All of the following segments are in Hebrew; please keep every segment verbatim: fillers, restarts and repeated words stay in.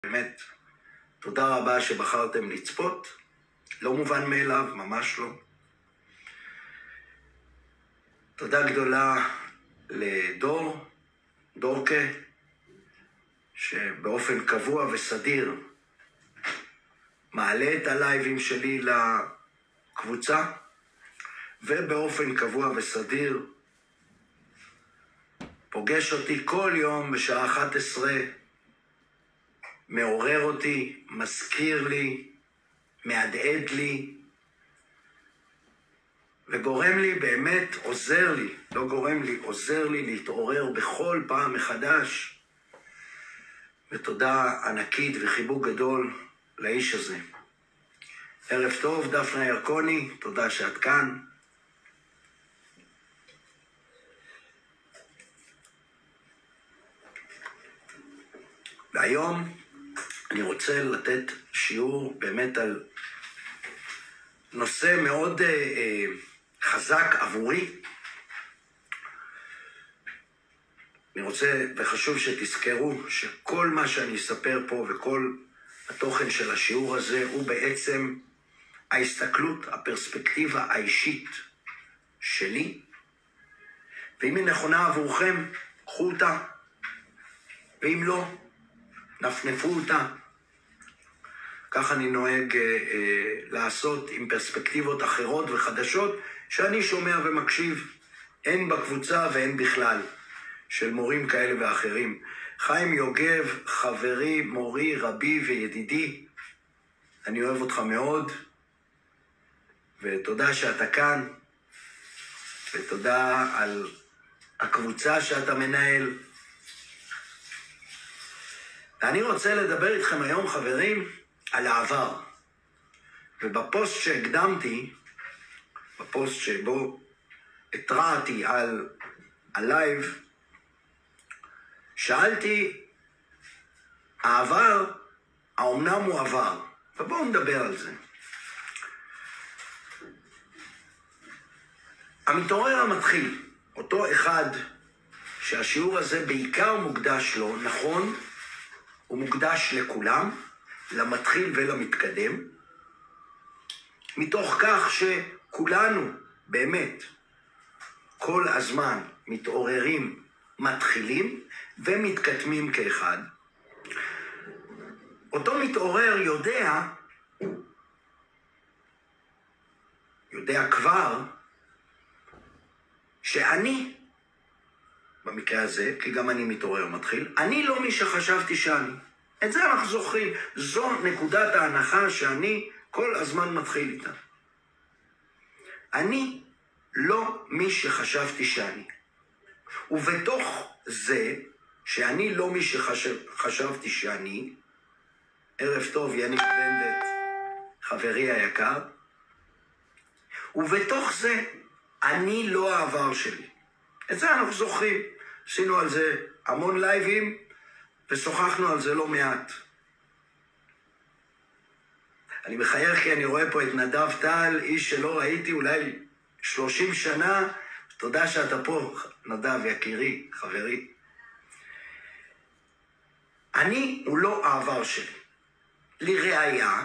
באמת, תודה רבה שבחרתם לצפות. לא מובן מאליו, ממש לא. תודה גדולה לדור, דורקה, שבאופן קבוע וסדיר מעלה את הלייבים שלי לקבוצה, ובאופן קבוע וסדיר פוגש אותי כל יום בשעה אחת עשרה, מעורר אותי, מזכיר לי, מעדעד לי, וגורם לי, באמת עוזר לי, לא גורם לי, עוזר לי להתעורר בכל פעם מחדש. ותודה ענקית וחיבוק גדול לאיש הזה. ערב טוב, דפנה ירקוני, תודה שאת כאן. והיום אני רוצה לתת שיעור באמת על נושא מאוד אה, אה, חזק עבורי. אני רוצה וחשוב שתזכרו שכל מה שאני אספר פה וכל התוכן של השיעור הזה הוא בעצם ההסתכלות, הפרספקטיבה האישית שלי, ואם היא נכונה עבורכם, קחו אותה, ואם לא, נפנפו אותה. כך אני נוהג אה, אה, לעשות עם פרספקטיבות אחרות וחדשות שאני שומע ומקשיב, הן בקבוצה והן בכלל, של מורים כאלה ואחרים. חיים יוגב, חברי, מורי, רבי וידידי, אני אוהב אותך מאוד, ותודה שאתה כאן, ותודה על הקבוצה שאתה מנהל. ואני רוצה לדבר איתכם היום, חברים, על העבר. ובפוסט שהקדמתי, בפוסט שבו התרעתי על הלייב, שאלתי, העבר, האומנם הוא עבר? ובואו נדבר על זה. המתעורר המתחיל, אותו אחד שהשיעור הזה בעיקר מוקדש לו, נכון, הוא מוקדש לכולם, למתחיל ולמתקדם, מתוך כך שכולנו באמת כל הזמן מתעוררים, מתחילים ומתקדמים כאחד. אותו מתעורר יודע, יודע כבר, שאני, במקרה הזה, כי גם אני מתעורר ומתחיל, אני לא מי שחשבתי שאני. את זה אנחנו זוכרים. זו נקודת ההנחה שאני כל הזמן מתחיל איתה. אני לא מי שחשבתי שאני. ובתוך זה, שאני לא מי שחשבתי שאני, ערב טוב, יניק בנדט, חברי היקר, ובתוך זה, אני לא העבר שלי. את זה אנחנו זוכרים. עשינו על זה המון לייבים, ושוחחנו על זה לא מעט. אני מחייך כי אני רואה פה את נדב טל, איש שלא ראיתי אולי שלושים שנה. תודה שאתה פה, נדב, יקירי, חברי. אני הוא לא העבר שלי. לראיה,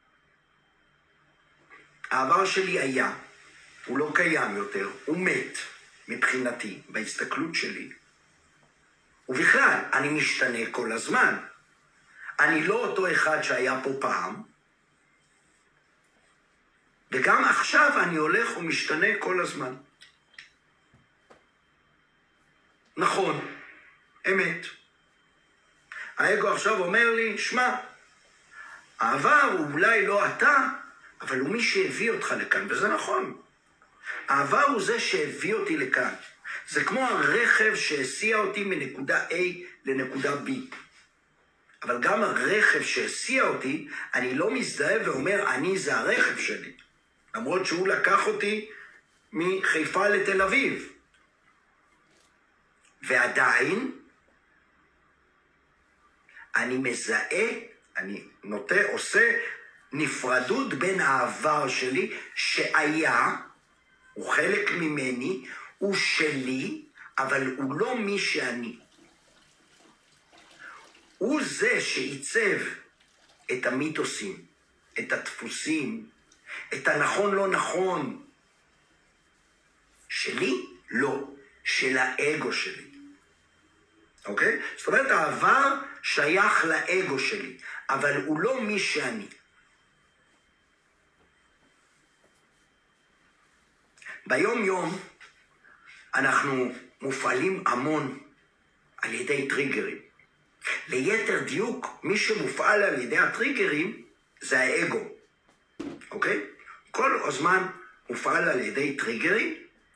העבר שלי היה, הוא לא קיים יותר, הוא מת מבחינתי, בהסתכלות שלי. ובכלל, אני משתנה כל הזמן. אני לא אותו אחד שהיה פה פעם, וגם עכשיו אני הולך ומשתנה כל הזמן. נכון, אמת. האגו עכשיו אומר לי, שמע, העבר הוא אולי לא אתה, אבל הוא מי שהביא אותך לכאן, וזה נכון. העבר הוא זה שהביא אותי לכאן. זה כמו הרכב שהסיע אותי מנקודה A לנקודה B. אבל גם הרכב שהסיע אותי, אני לא מזדהה ואומר, אני זה הרכב שלי. למרות שהוא לקח אותי מחיפה לתל אביב. ועדיין, אני מזהה, אני נוטה, עושה נפרדות בין העבר שלי, שהיה, הוא חלק ממני, הוא שלי, אבל הוא לא מי שאני. הוא זה שעיצב את המיתוסים, את הדפוסים, את הנכון לא נכון. שלי? לא. של האגו שלי. אוקיי? זאת אומרת, העבר שייך לאגו שלי, אבל הוא לא מי שאני. ביום יום אנחנו מופעלים המון על ידי טריגרים. ליתר דיוק, מי שמופעל על ידי הטריגרים זה האגו. אוקיי? כל הזמן מופעל על ידי טריגרים,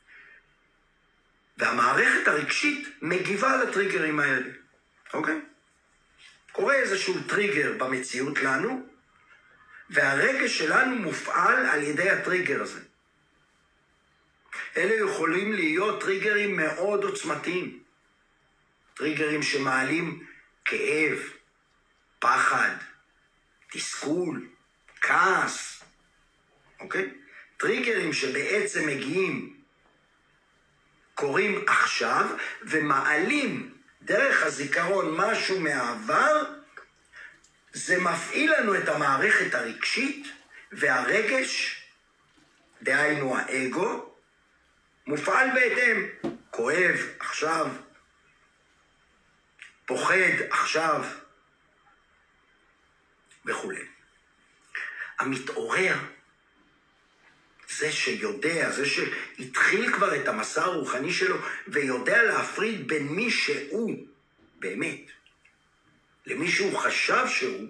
והמערכת הרגשית מגיבה לטריגרים האלה. אוקיי? קורה איזשהו טריגר במציאות לנו, והרגש שלנו מופעל על ידי הטריגר הזה. אלה יכולים להיות טריגרים מאוד עוצמתיים. טריגרים שמעלים כאב, פחד, תסכול, כעס. אוקיי? טריגרים שבעצם מגיעים, קוראים עכשיו, ומעלים דרך הזיכרון משהו מהעבר, זה מפעיל לנו את המערכת הרגשית, והרגש, דהיינו האגו, מופעל בהתאם. כואב עכשיו, פוחד עכשיו, וכו'. המתעורר, זה שיודע, זה שהתחיל כבר את המסע הרוחני שלו, ויודע להפריד בין מי שהוא, באמת, למי שהוא חשב שהוא,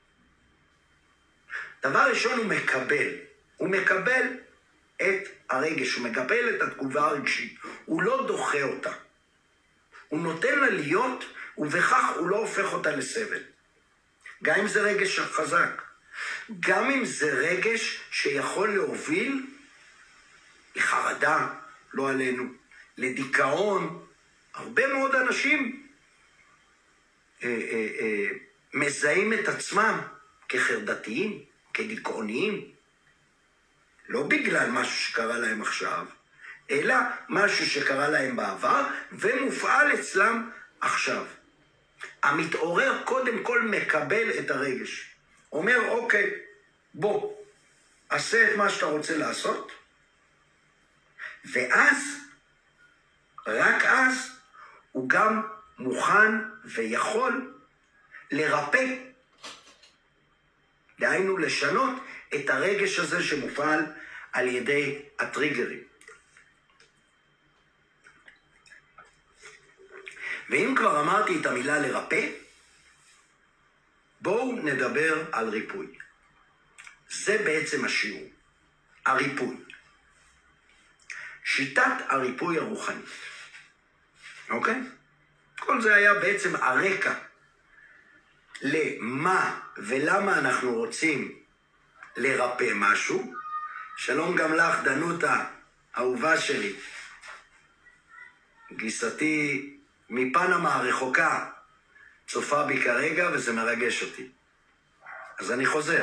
דבר ראשון הוא מקבל. הוא מקבל את הרגש, הוא מקבל את התגובה הרגשית. הוא לא דוחה אותה. הוא נותן לה להיות, ובכך הוא לא הופך אותה לסבל. גם אם זה רגש חזק. גם אם זה רגש שיכול להוביל לחרדה, לא עלינו, לדיכאון. הרבה מאוד אנשים אה, אה, אה, מזהים את עצמם כחרדתיים, כדיכאוניים. לא בגלל משהו שקרה להם עכשיו, אלא משהו שקרה להם בעבר, ומופעל אצלם עכשיו. המתעורר קודם כל מקבל את הרגש. אומר, אוקיי, בוא, עשה את מה שאתה רוצה לעשות, ואז, רק אז, הוא גם מוכן ויכול לרפא. דהיינו לשנות את הרגש הזה שמופעל על ידי הטריגרים. ואם כבר אמרתי את המילה לרפא, בואו נדבר על ריפוי. זה בעצם השיעור, הריפוי. שיטת הריפוי הרוחני. אוקיי? כל זה היה בעצם הרקע למה ולמה אנחנו רוצים לרפא משהו. שלום גם לך, דנותה, אהובה שלי. גיסתי מפנמה הרחוקה צופה בי כרגע וזה מרגש אותי. אז אני חוזר.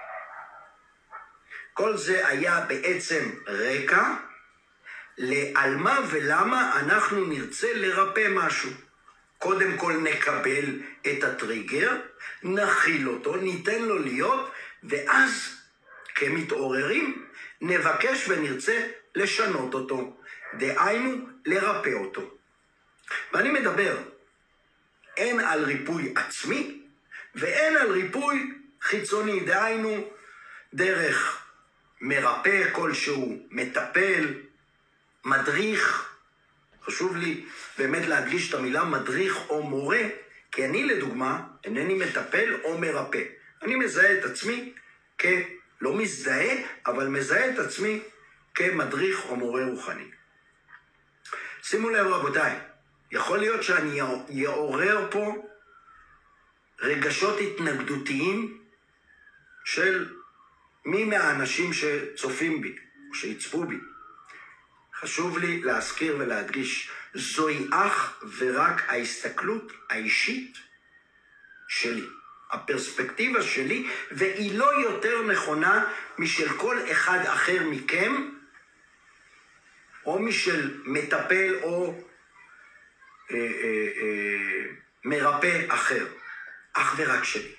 כל זה היה בעצם רקע לעל מה ולמה אנחנו נרצה לרפא משהו. קודם כל נקבל את הטריגר, נכיל אותו, ניתן לו להיות, ואז כמתעוררים נבקש ונרצה לשנות אותו, דהיינו לרפא אותו. ואני מדבר אין על ריפוי עצמי ואין על ריפוי חיצוני, דהיינו דרך מרפא כלשהו, מטפל, מדריך. חשוב לי באמת להדגיש את המילה מדריך או מורה, כי אני לדוגמה אינני מטפל או מרפא. אני מזהה את עצמי כ... לא מזדהה, אבל מזהה את עצמי כמדריך או מורה רוחני. שימו לב רבותיי, יכול להיות שאני יעורר פה רגשות התנגדותיים של מי מהאנשים שצופים בי או שיצפו בי. חשוב לי להזכיר ולהדגיש, זוהי אך ורק ההסתכלות האישית שלי. הפרספקטיבה שלי, והיא לא יותר נכונה משל כל אחד אחר מכם, או משל מטפל או אה, אה, אה, מרפא אחר. אך ורק שלי.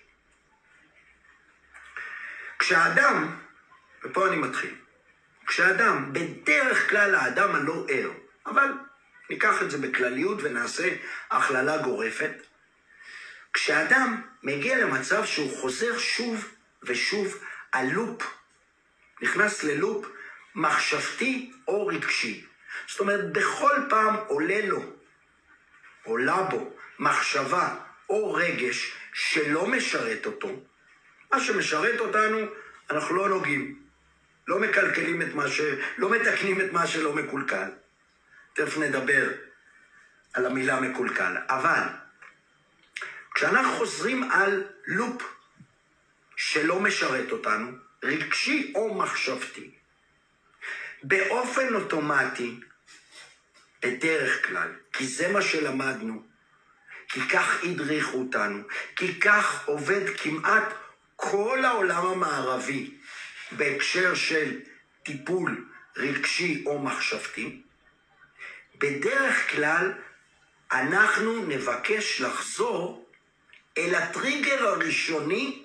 כשאדם, ופה אני מתחיל, כשאדם, בדרך כלל האדם הלא ער, אבל ניקח את זה בכלליות ונעשה הכללה גורפת, כשאדם מגיע למצב שהוא חוזר שוב ושוב על לופ, נכנס ללופ מחשבתי או רגשי. זאת אומרת, בכל פעם עולה לו, עולה בו, מחשבה או רגש שלא משרת אותו. מה שמשרת אותנו, אנחנו לא נוגעים. לא מקלקלים את מה ש... לא מתקנים את מה שלא מקולקל. תכף נדבר על המילה מקולקל. אבל, כשאנחנו חוזרים על לופ שלא משרת אותנו, רגשי או מחשבתי, באופן אוטומטי, בדרך כלל, כי זה מה שלמדנו, כי כך הדריכו אותנו, כי כך עובד כמעט כל העולם המערבי, בהקשר של טיפול רגשי או מחשבתי, בדרך כלל אנחנו נבקש לחזור אל הטריגר הראשוני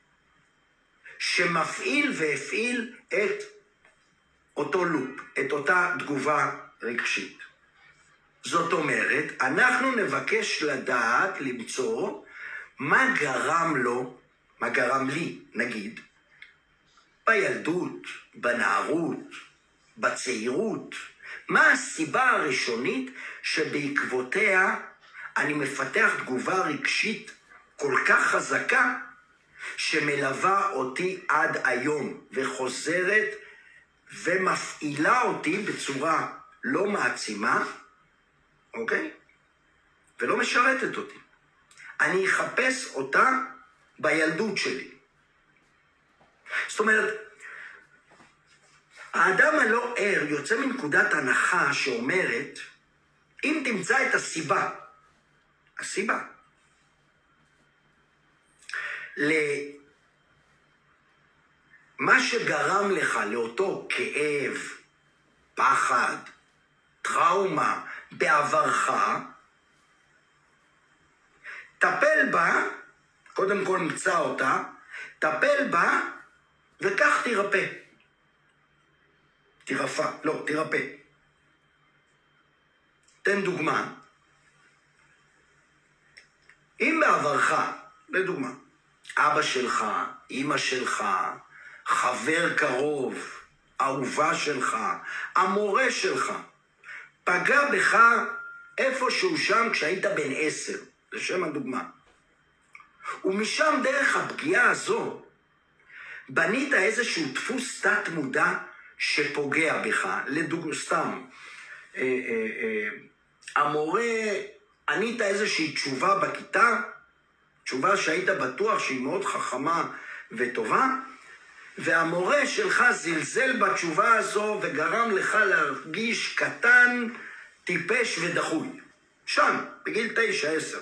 שמפעיל והפעיל את אותו לופ, את אותה תגובה רגשית. זאת אומרת, אנחנו נבקש לדעת, למצוא, מה גרם לו, מה גרם לי, נגיד, בילדות, בנערות, בצעירות, מה הסיבה הראשונית שבעקבותיה אני מפתח תגובה רגשית כל כך חזקה, שמלווה אותי עד היום, וחוזרת ומפעילה אותי בצורה לא מעצימה, אוקיי? ולא משרתת אותי. אני אחפש אותה בילדות שלי. זאת אומרת, האדם הלא ער יוצא מנקודת הנחה שאומרת, אם תמצא את הסיבה, הסיבה, למה שגרם לך לאותו כאב, פחד, טראומה בעברך, טפל בה, קודם כל נמצא אותה, טפל בה וכך תירפא. תירפא, לא, תירפא. תן דוגמה. אם בעברך, לדוגמה, אבא שלך, אמא שלך, חבר קרוב, אהובה שלך, המורה שלך, פגע בך איפשהו שם כשהיית בן עשר, לשם הדוגמה. ומשם דרך הפגיעה הזו, בנית איזשהו דפוס תת מודע שפוגע בך, לדוגמה, סתם. אה, אה, אה, המורה, ענית איזושהי תשובה בכיתה, תשובה שהיית בטוח שהיא מאוד חכמה וטובה, והמורה שלך זלזל בתשובה הזו וגרם לך להרגיש קטן, טיפש ודחוי. שם, בגיל תשע, עשר.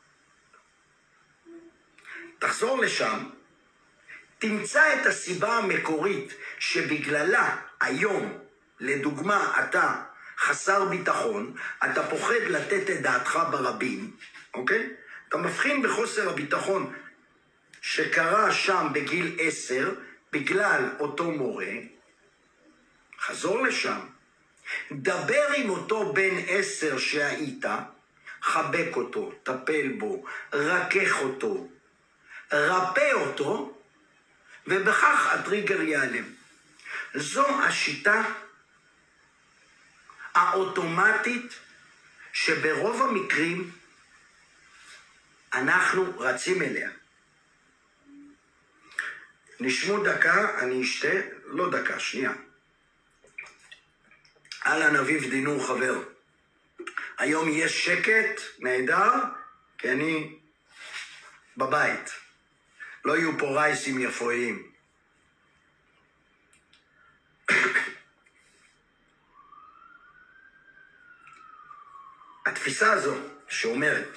תחזור לשם, תמצא את הסיבה המקורית שבגללה היום, לדוגמה, אתה חסר ביטחון, אתה פוחד לתת את דעתך ברבים, אוקיי? אתה מבחין בחוסר הביטחון שקרה שם בגיל עשר, בגלל אותו מורה, חזור לשם, דבר עם אותו בן עשר שהיית, חבק אותו, טפל בו, רכך אותו, רפא אותו, ובכך הטריגר ייעלם. זו השיטה האוטומטית שברוב המקרים אנחנו רצים אליה. נשמו דקה, אני אשתה, לא דקה, שנייה. אהלן אביב דינור חבר. היום יש שקט, נהדר, כי אני בבית. לא יהיו פה רייסים יפואים. התפיסה הזו שאומרת,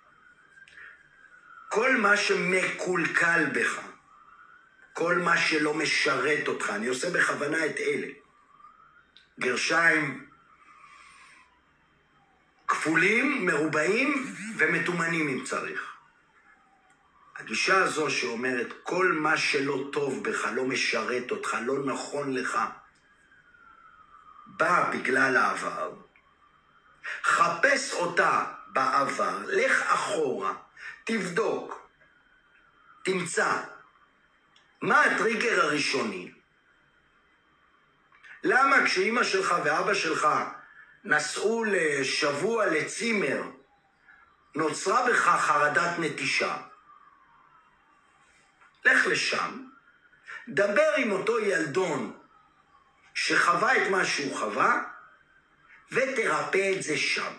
כל מה שמקולקל בך, כל מה שלא משרת אותך, אני עושה בכוונה את אלה, גרשיים כפולים, מרובעים ומתומנים אם צריך. הגישה הזו שאומרת, כל מה שלא טוב בך, לא משרת אותך, לא נכון לך, בא בגלל העבר. חפש אותה בעבר, לך אחורה, תבדוק, תמצא. מה הטריגר הראשוני? למה כשאמא שלך ואבא שלך נסעו לשבוע לצימר, נוצרה בך חרדת נטישה? לך לשם, דבר עם אותו ילדון שחווה את מה שהוא חווה, ותרפא את זה שם.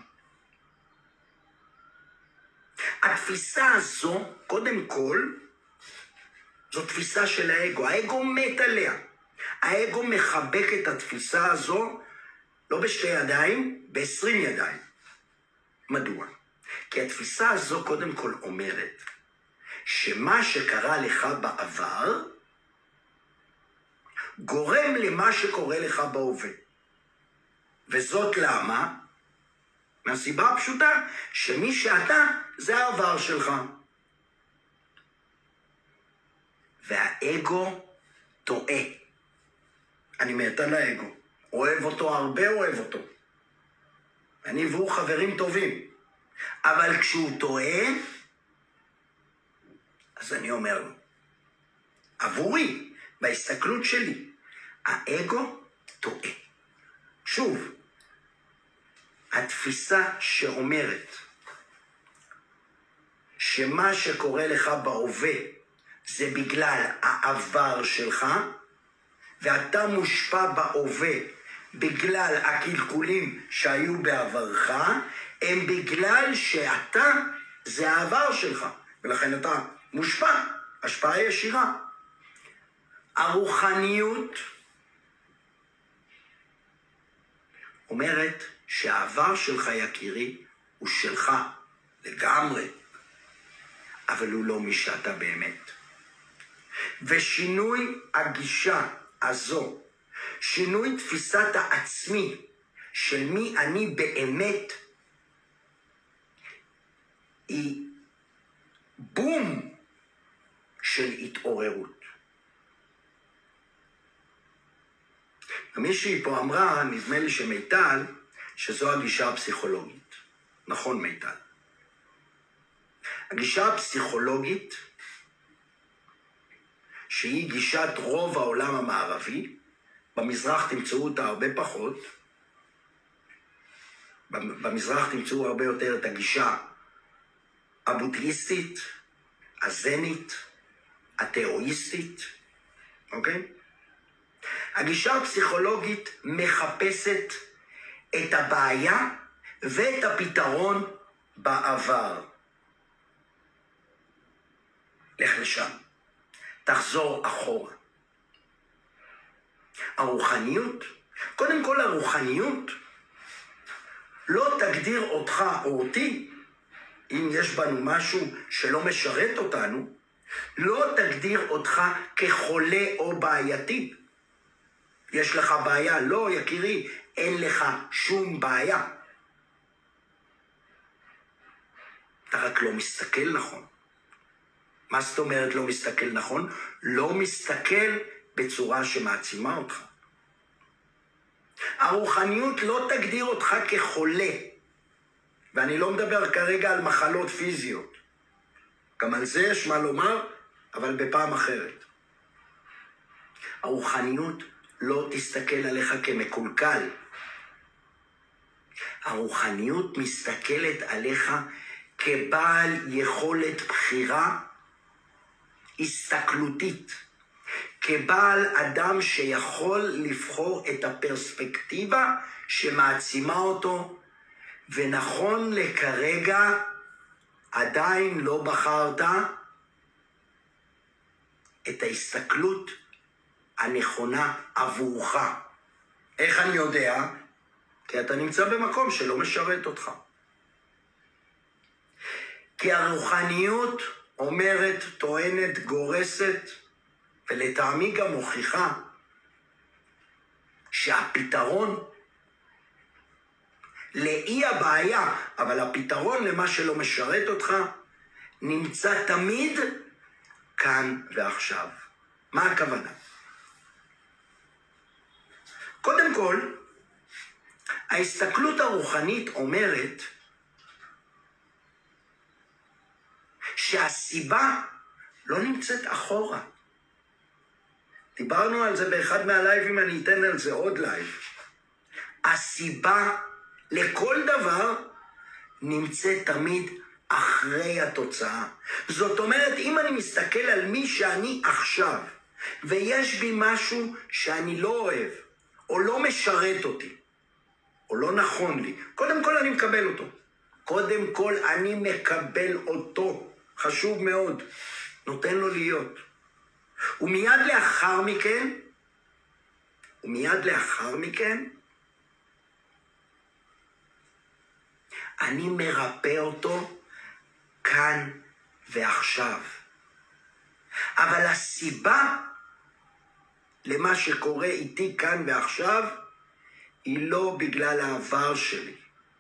התפיסה הזו, קודם כל, זו תפיסה של האגו. האגו מת עליה. האגו מחבק את התפיסה הזו, לא בשתי ידיים, בעשרים ידיים. מדוע? כי התפיסה הזו קודם כל אומרת, שמה שקרה לך בעבר, גורם למה שקורה לך בהווה. וזאת למה? מהסיבה הפשוטה, שמי שאתה זה העבר שלך. והאגו טועה. אני מת על האגו. אוהב אותו, הרבה אוהב אותו. אני והוא חברים טובים. אבל כשהוא טועה, אז אני אומר לו, עבורי, בהסתכלות שלי, האגו טועה. שוב, התפיסה שאומרת שמה שקורה לך בהווה זה בגלל העבר שלך, ואתה מושפע בהווה בגלל הקלקולים שהיו בעברך, הם בגלל שאתה זה העבר שלך, ולכן אתה מושפע, השפעה ישירה. הרוחניות אומרת שהעבר שלך, יקירי, הוא שלך לגמרי, אבל הוא לא מי שאתה באמת. ושינוי הגישה הזו, שינוי תפיסת העצמי של מי אני באמת, היא בום של התעוררות. מישהי פה אמרה, נדמה לי שמיטל, שזו הגישה הפסיכולוגית. נכון, מיטל. הגישה הפסיכולוגית, שהיא גישת רוב העולם המערבי, במזרח תמצאו אותה הרבה פחות, במזרח תמצאו הרבה יותר את הגישה הבודהיסטית, הזנית, התאואיסטית, אוקיי? הגישה הפסיכולוגית מחפשת את הבעיה ואת הפתרון בעבר. לך לשם, תחזור אחורה. הרוחניות, קודם כל הרוחניות, לא תגדיר אותך או אותי, אם יש בנו משהו שלא משרת אותנו, לא תגדיר אותך כחולה או בעייתי. יש לך בעיה? לא, יקירי, אין לך שום בעיה. אתה רק לא מסתכל נכון. מה זאת אומרת לא מסתכל נכון? לא מסתכל בצורה שמעצימה אותך. הרוחניות לא תגדיר אותך כחולה. ואני לא מדבר כרגע על מחלות פיזיות. גם על זה יש מה לומר, אבל בפעם אחרת. הרוחניות לא תסתכל עליך כמקולקל. הרוחניות מסתכלת עליך כבעל יכולת בחירה הסתכלותית. כבעל אדם שיכול לבחור את הפרספקטיבה שמעצימה אותו, ונכון לכרגע עדיין לא בחרת את ההסתכלות הנכונה עבורך. איך אני יודע? כי אתה נמצא במקום שלא משרת אותך. כי הרוחניות אומרת, טוענת, גורסת, ולטעמי גם מוכיחה, שהפתרון לאי הבעיה, אבל הפתרון למה שלא משרת אותך, נמצא תמיד כאן ועכשיו. מה הכוונה? קודם כל, ההסתכלות הרוחנית אומרת שהסיבה לא נמצאת אחורה. דיברנו על זה באחד מהלייבים, אני אתן על זה עוד לייב. הסיבה לכל דבר נמצאת תמיד אחרי התוצאה. זאת אומרת, אם אני מסתכל על מי שאני עכשיו, ויש בי משהו שאני לא אוהב, או לא משרת אותי, או לא נכון לי, קודם כל אני מקבל אותו. קודם כל אני מקבל אותו. חשוב מאוד. נותן לו להיות. ומיד לאחר מכן, ומיד לאחר מכן, אני מרפא אותו כאן ועכשיו. אבל הסיבה למה שקורה איתי כאן ועכשיו, היא לא בגלל העבר שלי.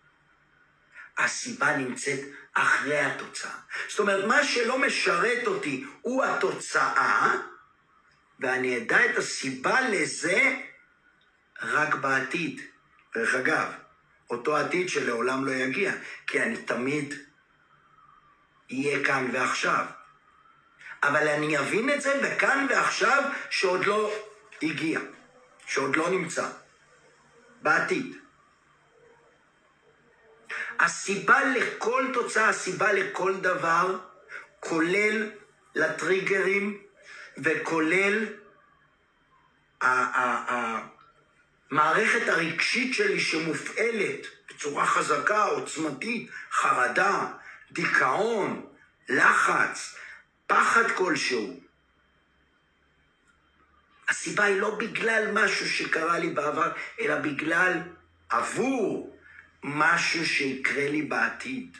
הסיבה נמצאת אחרי התוצאה. זאת אומרת, מה שלא משרת אותי הוא התוצאה, ואני אדע את הסיבה לזה רק בעתיד. דרך אגב, אותו עתיד שלעולם לא יגיע, כי אני תמיד יהיה כאן ועכשיו. אבל אני אבין את זה בכאן ועכשיו שעוד לא הגיע, שעוד לא נמצא, בעתיד. הסיבה לכל תוצאה, הסיבה לכל דבר, כולל לטריגרים וכולל המערכת הרגשית שלי שמופעלת בצורה חזקה, עוצמתית, חרדה, דיכאון, לחץ, פחד כלשהו. הסיבה היא לא בגלל משהו שקרה לי בעבר, אלא בגלל עבור משהו שיקרה לי בעתיד.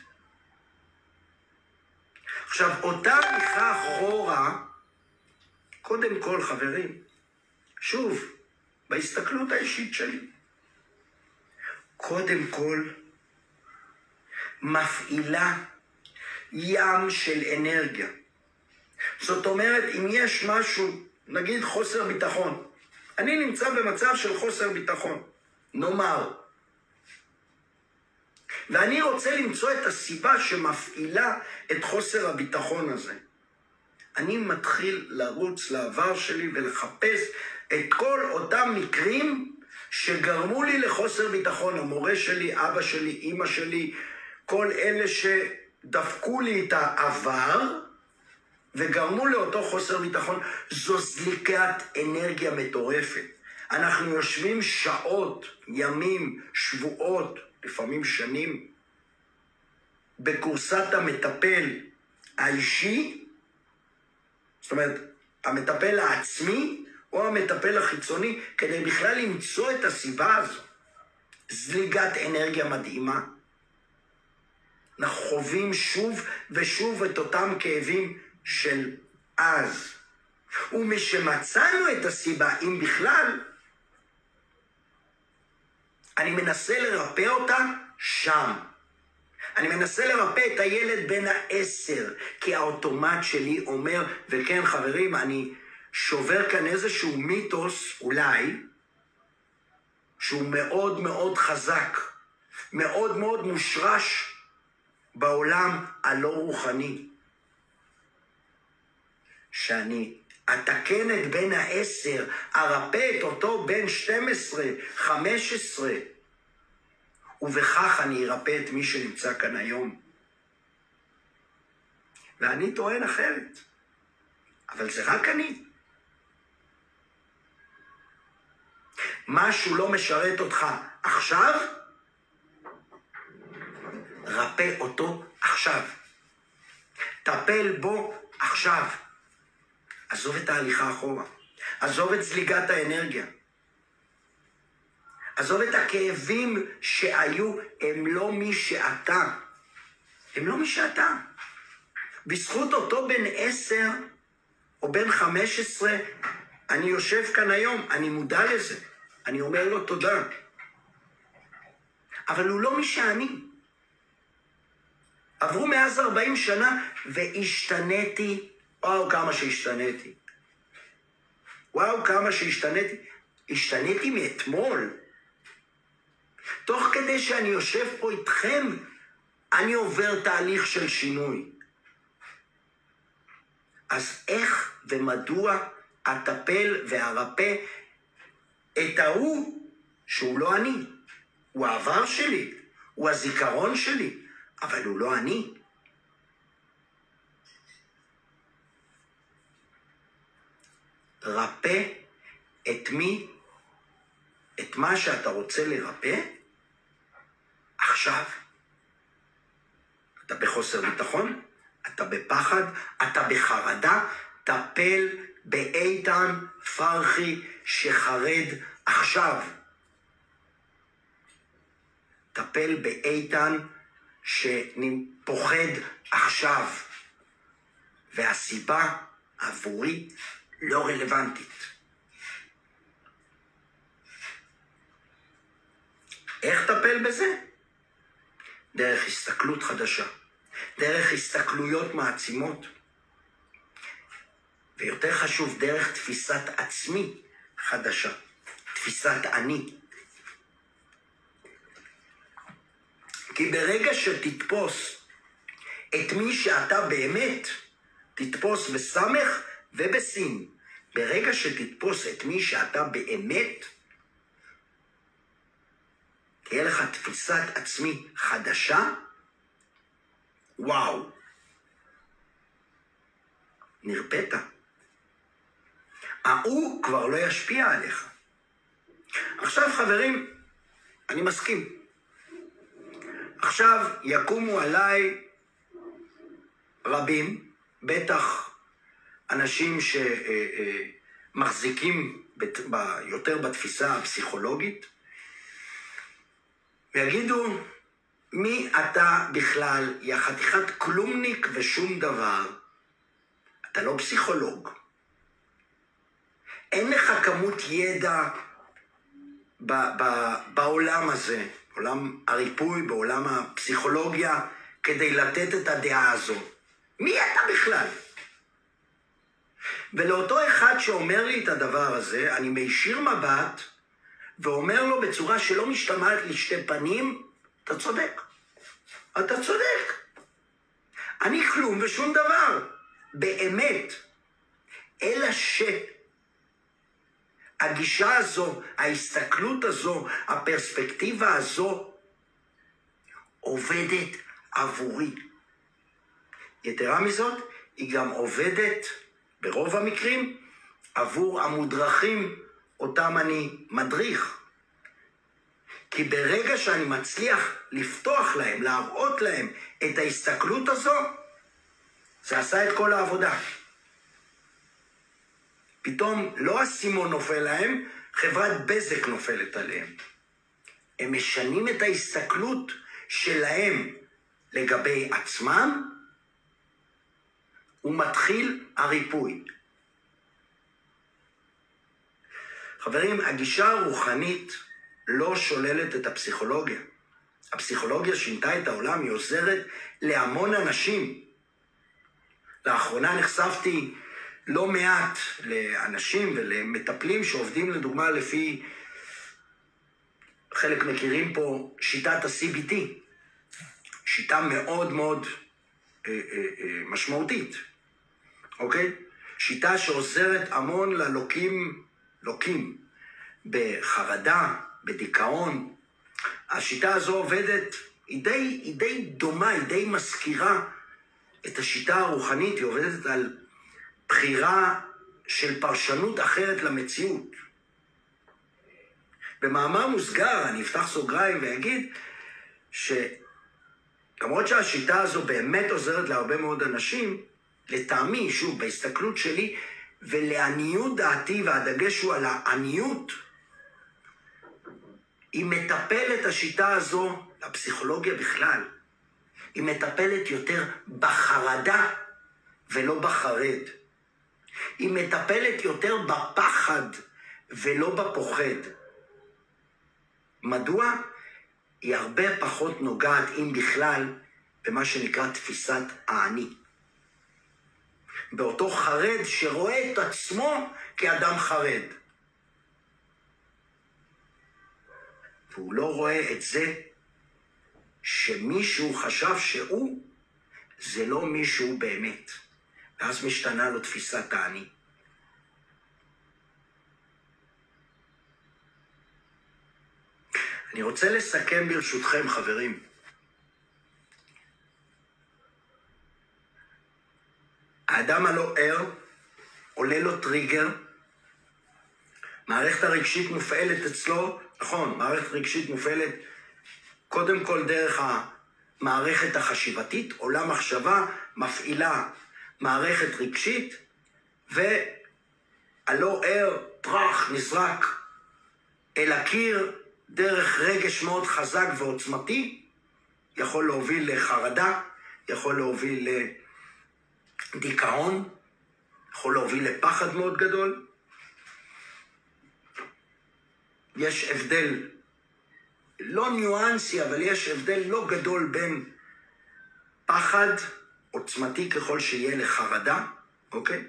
עכשיו, אותה הליכה אחורה, קודם כל חברים, שוב, בהסתכלות האישית שלי, קודם כל, מפעילה ים של אנרגיה. זאת אומרת, אם יש משהו, נגיד חוסר ביטחון, אני נמצא במצב של חוסר ביטחון, נאמר, ואני רוצה למצוא את הסיבה שמפעילה את חוסר הביטחון הזה. אני מתחיל לרוץ לעבר שלי ולחפש את כל אותם מקרים שגרמו לי לחוסר ביטחון. המורה שלי, אבא שלי, אמא שלי, כל אלה שדפקו לי את העבר וגרמו לאותו חוסר ביטחון. זו זליקת אנרגיה מטורפת. אנחנו יושבים שעות, ימים, שבועות, לפעמים שנים, בקורסת המטפל האישי, זאת אומרת, המטפל העצמי או המטפל החיצוני, כדי בכלל למצוא את הסיבה הזו. זליגת אנרגיה מדהימה. אנחנו חווים שוב ושוב את אותם כאבים של אז. ומשמצאנו את הסיבה, אם בכלל, אני מנסה לרפא אותה שם. אני מנסה לרפא את הילד בן העשר, כי האוטומט שלי אומר, וכן חברים, אני שובר כאן איזשהו מיתוס, אולי, שהוא מאוד מאוד חזק, מאוד מאוד מושרש בעולם הלא רוחני. שאני אתקן את בן העשר, ארפא את אותו בן שתים עשרה, חמש עשרה, ובכך אני ארפא את מי שנמצא כאן היום. ואני טוען אחרת, אבל זה רק אני. משהו לא משרת אותך עכשיו, רפא אותו עכשיו. טפל בו עכשיו. עזוב את ההליכה אחורה. עזוב את זליגת האנרגיה. עזוב את הכאבים שהיו, הם לא מי שאתה. הם לא מי שאתה. בזכות אותו בן עשר או בן חמש עשרה, אני יושב כאן היום, אני מודע לזה. אני אומר לו תודה. אבל הוא לא מי שאני. עברו מאז ארבעים שנה והשתניתי וואו, כמה שהשתניתי. וואו, כמה שהשתניתי. השתניתי מאתמול. תוך כדי שאני יושב פה איתכם, אני עובר תהליך של שינוי. אז איך ומדוע אטפל וארפא את ההוא שהוא לא אני? הוא העבר שלי, הוא הזיכרון שלי, אבל הוא לא אני. רפא את מי, את מה שאתה רוצה לרפא, עכשיו. אתה בחוסר ביטחון, אתה בפחד, אתה בחרדה, טפל באיתן פרחי שחרד עכשיו. טפל באיתן שפוחד עכשיו. והסיבה עבורי לא רלוונטית. איך טפל בזה? דרך הסתכלות חדשה. דרך הסתכלויות מעצימות. ויותר חשוב, דרך תפיסת עצמי חדשה. תפיסת אני. כי ברגע שתתפוס את מי שאתה באמת, תתפוס בסמך ובסין. ברגע שתתפוס את מי שאתה באמת, תהיה לך תפיסת עצמי חדשה, וואו. נרפאת. ההוא כבר לא ישפיע עליך. עכשיו חברים, אני מסכים. עכשיו יקומו עליי רבים, בטח אנשים שמחזיקים יותר בתפיסה הפסיכולוגית, ויגידו, מי אתה בכלל? יא חתיכת כלומניק ושום דבר. אתה לא פסיכולוג. אין לך כמות ידע ב- ב- בעולם הזה, בעולם הריפוי, בעולם הפסיכולוגיה, כדי לתת את הדעה הזו. מי אתה בכלל? ולאותו אחד שאומר לי את הדבר הזה, אני מישיר מבט, ואומר לו בצורה שלא משתמעת לשתי פנים, אתה צודק. אתה צודק. אני כלום ושום דבר. באמת. אלא שהגישה הזו, ההסתכלות הזו, הפרספקטיבה הזו, עובדת עבורי. יתרה מזאת, היא גם עובדת, ברוב המקרים, עבור המודרכים אותם אני מדריך. כי ברגע שאני מצליח לפתוח להם, להראות להם את ההסתכלות הזו, זה עשה את כל העבודה. פתאום לא הסימון נופל להם, חברת בזק נופלת עליהם. הם משנים את ההסתכלות שלהם לגבי עצמם, ומתחיל הריפוי. חברים, הגישה הרוחנית לא שוללת את הפסיכולוגיה. הפסיכולוגיה שינתה את העולם, היא עוזרת להמון אנשים. לאחרונה נחשפתי לא מעט לאנשים ולמטפלים שעובדים לדוגמה לפי, חלק מכירים פה, שיטת ה-סי בי טי. שיטה מאוד מאוד אה, אה, אה, משמעותית. אוקיי? שיטה שעוזרת המון ללוקים, לוקים, בחרדה, בדיכאון. השיטה הזו עובדת, היא די, היא די דומה, היא די מזכירה את השיטה הרוחנית, היא עובדת על בחירה של פרשנות אחרת למציאות. במאמר מוסגר, אני אפתח סוגריים ואגיד שלמרות שהשיטה הזו באמת עוזרת להרבה מאוד אנשים, לטעמי, שוב, בהסתכלות שלי, ולעניות דעתי, והדגש הוא על העניות, היא מטפלת השיטה הזו, לפסיכולוגיה בכלל, היא מטפלת יותר בחרדה ולא בחרד. היא מטפלת יותר בפחד ולא בפוחד. מדוע? היא הרבה פחות נוגעת, אם בכלל, במה שנקרא תפיסת האני. באותו חרד שרואה את עצמו כאדם חרד. והוא לא רואה את זה שמישהו חשב שהוא, זה לא מישהו באמת. ואז משתנה לו תפיסת האני. אני רוצה לסכם ברשותכם, חברים. האדם הלא ער, עולה לו טריגר, מערכת הרגשית מופעלת אצלו, נכון, מערכת רגשית מופעלת קודם כל דרך המערכת החשיבתית, עולה מחשבה, מפעילה מערכת רגשית, והלא ער, טרח, נזרק אל הקיר, דרך רגש מאוד חזק ועוצמתי, יכול להוביל לחרדה, יכול להוביל לדיכאון, יכול להוביל לפחד מאוד גדול. יש הבדל, לא ניואנסי, אבל יש הבדל לא גדול בין פחד עוצמתי ככל שיהיה לחרדה, אוקיי?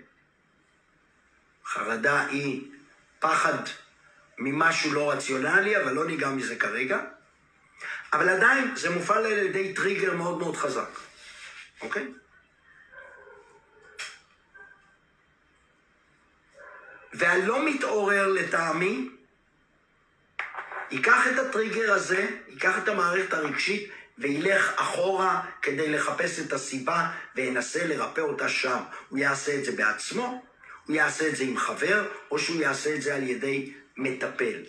חרדה היא פחד ממשהו לא רציונלי, אבל לא ניגע מזה כרגע. אבל עדיין זה מופעל על ידי טריגר מאוד מאוד חזק. אוקיי? והלא מתעורר לטעמי, ייקח את הטריגר הזה, ייקח את המערכת הרגשית, וילך אחורה כדי לחפש את הסיבה, וינסה לרפא אותה שם. הוא יעשה את זה בעצמו, הוא יעשה את זה עם חבר, או שהוא יעשה את זה על ידי מטפל.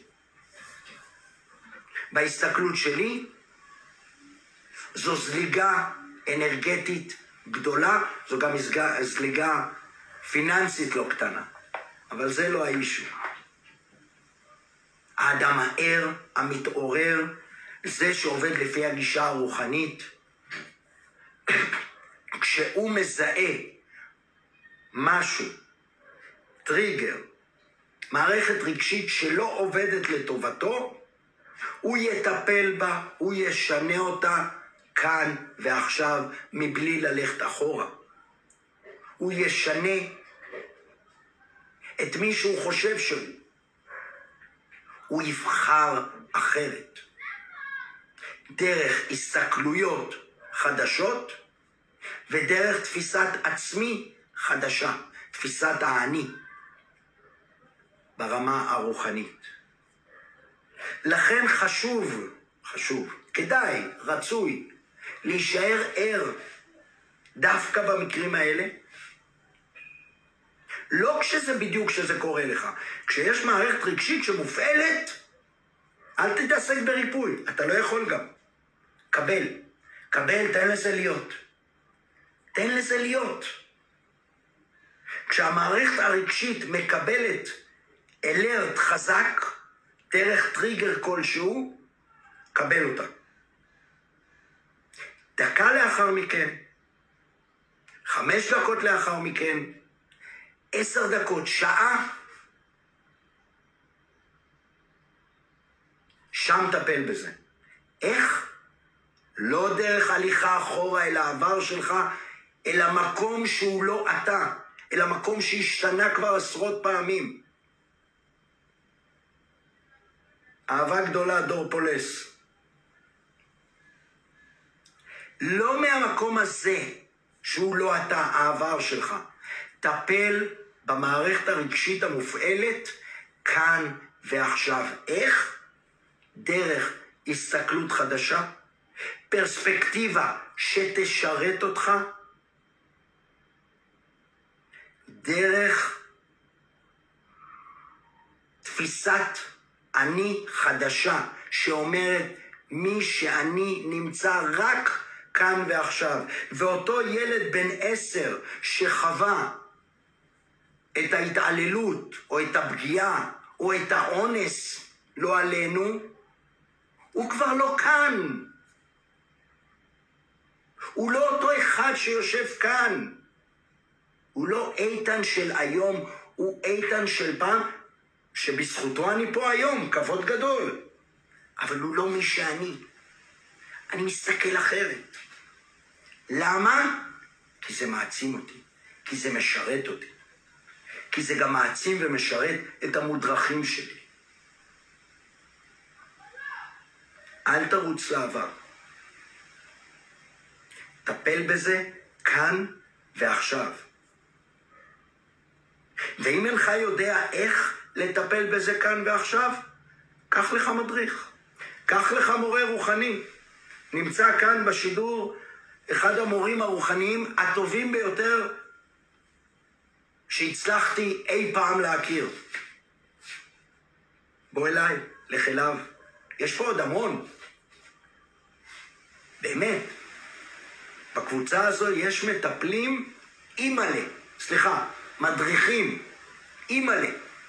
בהסתכלות שלי, זו זליגה אנרגטית גדולה, זו גם זליגה פיננסית לא קטנה, אבל זה לא האישו. האדם הער, המתעורר, זה שעובד לפי הגישה הרוחנית, כשהוא מזהה משהו, טריגר, מערכת רגשית שלא עובדת לטובתו, הוא יטפל בה, הוא ישנה אותה כאן ועכשיו, מבלי ללכת אחורה. הוא ישנה את מי שהוא חושב שהוא. הוא יבחר אחרת. דרך הסתכלויות חדשות, ודרך תפיסת עצמי חדשה, תפיסת האני. ברמה הרוחנית. לכן חשוב, חשוב, כדאי, רצוי, להישאר ער דווקא במקרים האלה. לא כשזה בדיוק שזה קורה לך. כשיש מערכת רגשית שמופעלת, אל תתעסק בריפוי, אתה לא יכול גם. קבל, קבל, תן לזה להיות. תן לזה להיות. כשהמערכת הרגשית מקבלת אלרט חזק, דרך טריגר כלשהו, קבל אותה. דקה לאחר מכן, חמש דקות לאחר מכן, עשר דקות, שעה, שם טפל בזה. איך? לא דרך הליכה אחורה אל העבר שלך, אל המקום שהוא לא אתה, אל המקום שהשתנה כבר עשרות פעמים. אהבה גדולה, דור פולס. לא מהמקום הזה שהוא לא אתה, העבר שלך. טפל במערכת הרגשית המופעלת כאן ועכשיו. איך? דרך הסתכלות חדשה, פרספקטיבה שתשרת אותך, דרך תפיסת אני חדשה שאומרת מי שאני נמצא רק כאן ועכשיו. ואותו ילד בן עשר שחווה את ההתעללות או את הפגיעה או את האונס, לא עלינו, הוא כבר לא כאן. הוא לא אותו אחד שיושב כאן. הוא לא איתן של היום, הוא איתן של פעם, שבזכותו אני פה היום, כבוד גדול. אבל הוא לא מי שאני. אני מסתכל אחרת. למה? כי זה מעצים אותי. כי זה משרת אותי. כי זה גם מעצים ומשרת את המודרכים שלי. אל תרוץ לעבר. טפל בזה כאן ועכשיו. ואם אינך יודע איך לטפל בזה כאן ועכשיו, קח לך מדריך. קח לך מורה רוחני. נמצא כאן בשידור אחד המורים הרוחניים הטובים ביותר שהצלחתי אי פעם להכיר. בוא אליי, לך אליו. יש פה עוד המון. באמת. בקבוצה הזו יש מטפלים אימאלה. סליחה, מדריכים אימאלה.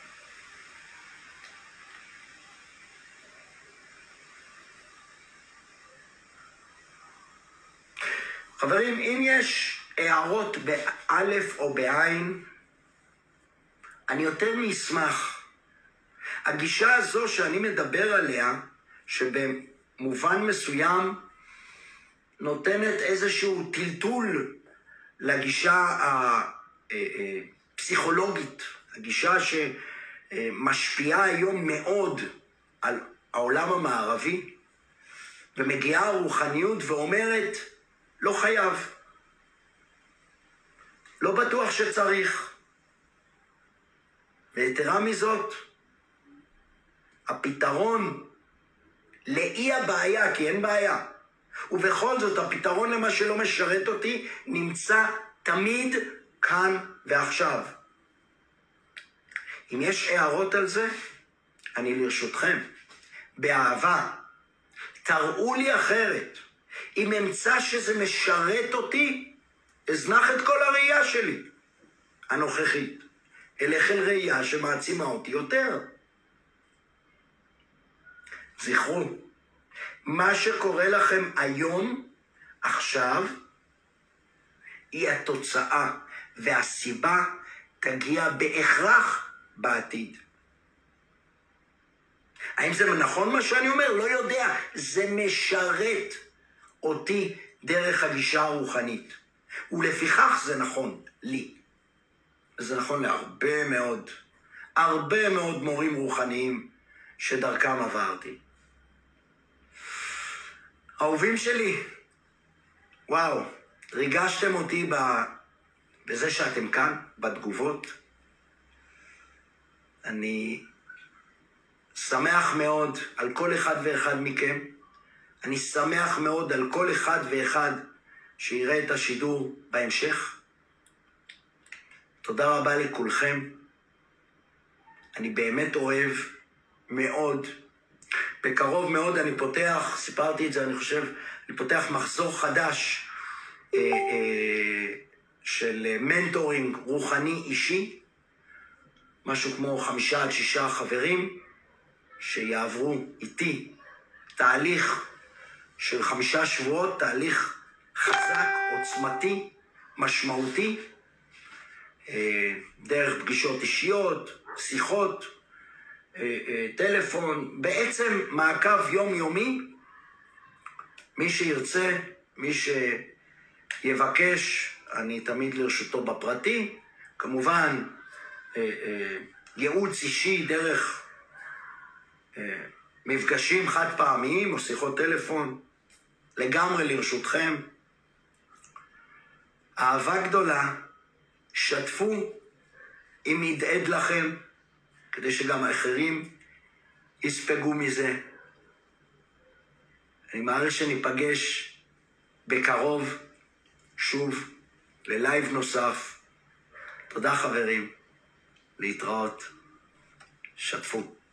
חברים, אם יש הערות באלף או בעין, אני יותר מאשמח. הגישה הזו שאני מדבר עליה, שבמובן מסוים נותנת איזשהו טלטול לגישה הפסיכולוגית, הגישה שמשפיעה היום מאוד על העולם המערבי, ומגיעה הרוחניות ואומרת, לא חייב. לא בטוח שצריך. ויתרה מזאת, הפתרון לאי הבעיה, כי אין בעיה, ובכל זאת הפתרון למה שלא משרת אותי, נמצא תמיד כאן ועכשיו. אם יש הערות על זה, אני לרשותכם. באהבה. תראו לי אחרת. אם אמצא שזה משרת אותי, אזנח את כל הראייה שלי, הנוכחית. אלך אל ראייה שמעצימה אותי יותר. זכרו, מה שקורה לכם היום, עכשיו, היא התוצאה, והסיבה תגיע בהכרח בעתיד. האם זה נכון מה שאני אומר? לא יודע. זה משרת אותי דרך הגישה הרוחנית. ולפיכך זה נכון לי. זה נכון להרבה מאוד, הרבה מאוד מורים רוחניים שדרכם עברתי. אהובים שלי, וואו, ריגשתם אותי בזה שאתם כאן, בתגובות. אני שמח מאוד על כל אחד ואחד מכם. אני שמח מאוד על כל אחד ואחד שיראה את השידור בהמשך. תודה רבה לכולכם. אני באמת אוהב מאוד. בקרוב מאוד אני פותח, סיפרתי את זה, אני חושב, אני פותח מחזור חדש אה, אה, של מנטורינג רוחני אישי. משהו כמו חמישה עד שישה חברים שיעברו איתי תהליך של חמישה שבועות, תהליך חזק, עוצמתי, משמעותי, דרך פגישות אישיות, שיחות, טלפון, בעצם מעקב יומיומי. מי שירצה, מי שיבקש, אני תמיד לרשותו בפרטי. כמובן, ייעוץ אישי דרך מפגשים חד פעמיים או שיחות טלפון, לגמרי לרשותכם. אהבה גדולה, שתפו אם ידעד לכם, כדי שגם האחרים יספגו מזה. אני מעריך שניפגש בקרוב שוב ללייב נוסף. תודה חברים, להתראות, שתפו.